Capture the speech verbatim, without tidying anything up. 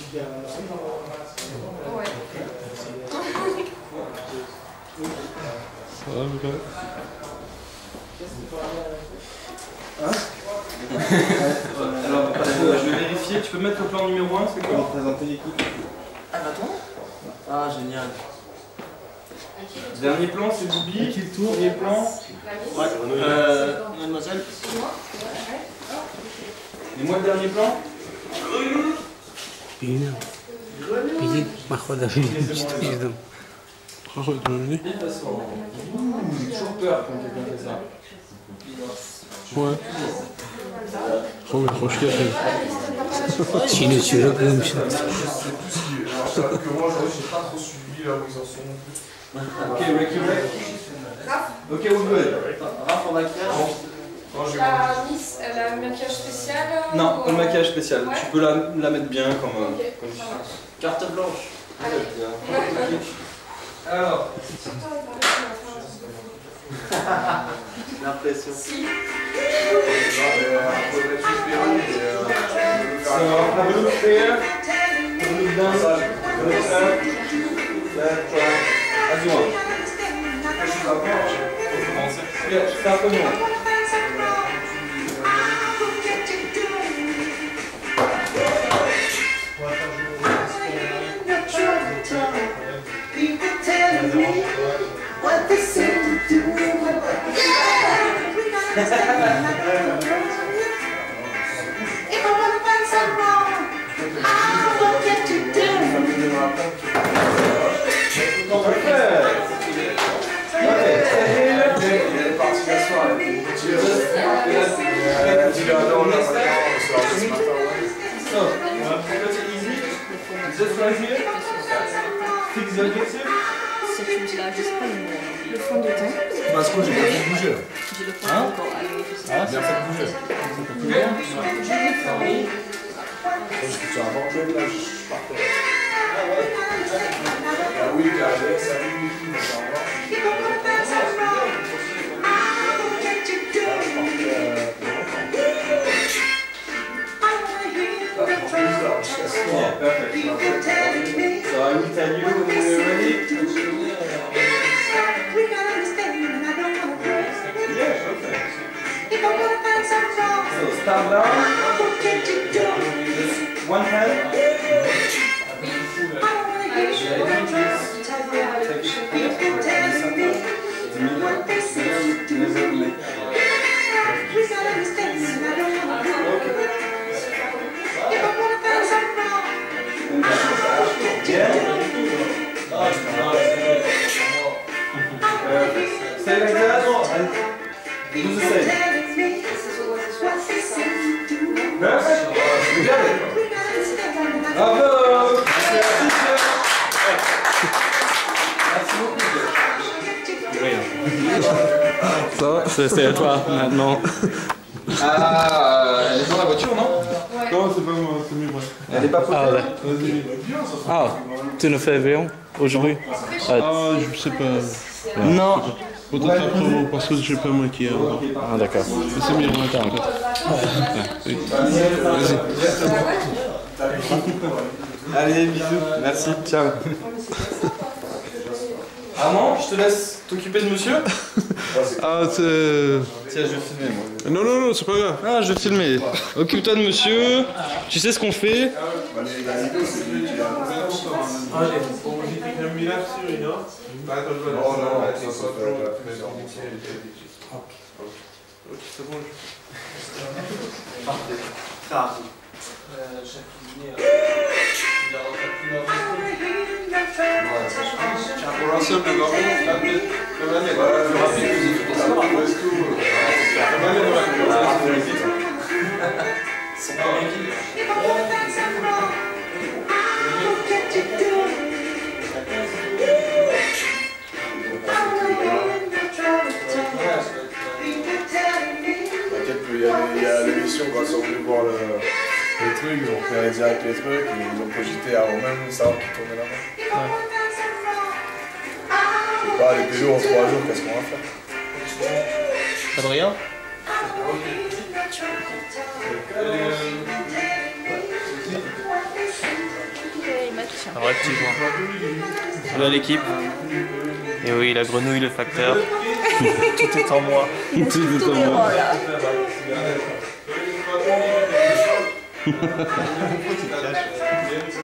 Ouais. Ça va, Lucas? Hein? Alors, je vais vérifier, tu peux mettre le plan numéro un, c'est quoi? Présenter l'équipe. Ah, attends. Ah, génial. Dernier plan, c'est Boubi. Qui le tour? Premier plan. Ouais. Euh, mademoiselle. Et moi, le dernier plan? Bilmiyorum. Bilin, mahvoda bilin. İşte yüzüm. Mahvoda bilin. J'ai toujours peur quand quelqu'un fait ça. Ouais. Trop bien, trop chiant. Çiğne çığırı kırmışlar. J'avoue que moi, aujourd'hui, j'ai pas trop suivi là où ils en sont non plus. Ok, Ricky Rick. Ok, we're good. Raph, on va faire. La Miss, elle a un maquillage spécial? Non, ou... pas le maquillage spécial. Ouais. Tu peux la, la mettre bien comme, Ok, comme ça marche. carte blanche. Allez. Alors. J'ai l'impression. Si. So, have a look there. Have a look down. Have a look up. Left, right. As you want. Yeah, start from here. People tell me what they say to do. If I wanna find something wrong, I will get you down. Perfect. Okay, stay here. So, put it easy. Just right here. Fix the objective. Le fond de teint. Parce que j'ai bien fait de bouger là. Hein? Ah, bien fait de bouger. Bien. Parce que tu as abordé là, je partais. Ah oui, Alex, salut Mickey, mais ça va. If I wanna find something wrong, I will get you down. I wanna hear the trouble. Yeah, perfect. People tell me. So I will tell you when we're ready. We gotta understand, and I don't wanna break. Yeah, perfect. If I wanna find something wrong, So start down. I will get you down. Just one hand. I wanna hear Yeah, the you trouble. just People tell me what they say to do. We gotta understand, and I don't wanna break. If I wanna find something wrong, Yeah. Perfect. Stay like that and do the same. telling me what they say to do. Perfect. You got it. We gotta understand, and I don't wanna Bravo. Merci beaucoup. Ça, c'est à toi maintenant. Ah, elle est dans la voiture, non? Ouais. Non, c'est pas moi, c'est mieux, moi. Elle est pas potée. Ah, ouais. Vas-y. Ah, tu nous fais bien aujourd'hui? Ah, Ah, je sais pas. Non. Peut-être après, parce que je sais pas maquiller. alors. ah d'accord. Mais c'est mieux, moi, t'as oui. Vas-y. Allez, bisous. Merci. Ciao. Armand, je te laisse t'occuper de monsieur. Ah, c'est... Tiens, je vais filmer, moi. Non, non, non, c'est pas grave. Ah, je vais filmer. Occupe-toi de monsieur. Tu sais ce qu'on fait. Pour un seul, le baron, comme l'année, le plus rapide, plus efficace. Comme l'année, c'est pas équilibré. If I wanna find something wrong, I will get you down. I wanna hear the trouble. People telling me. T'inquiète, il y a des- il y a l'émission, quand ils sont venus voir le, les trucs, ils ont fait direct les trucs, ils ont cogité avant même savoir qui tournait là-bas. If I wanna find something wrong, I C'est pas les pélos en trois jours, qu'est-ce qu'on va faire? Adrien? will hear the trouble. People telling me what they say to do. Un vrai petit joint. Salut à l'équipe. Et oui, la grenouille, le facteur. Tout est en moi. Tout est en moi. Là.